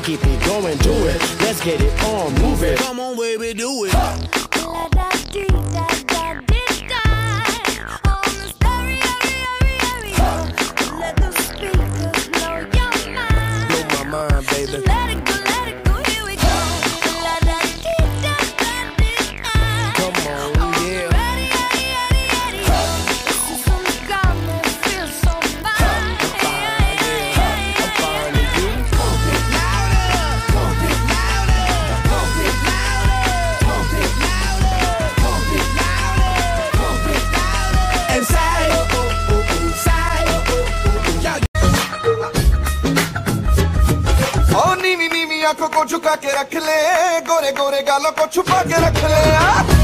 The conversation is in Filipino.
keep it going, do it. Let's get it on, move it. Come on, baby, do it. Mind, baby. Let it go, here we go. La da dee da da dee da. Come on, yeah. Ready, ready. This is some calm that feels so fine. I'm fine with you. Pump it louder, pump it louder, pump it louder, pump it louder, pump it louder, pump it louder. And side, side, yeah. नीवी नीवी आंखों को झुका के रख ले, गोरे गोरे गालों को छुपा के रख ले।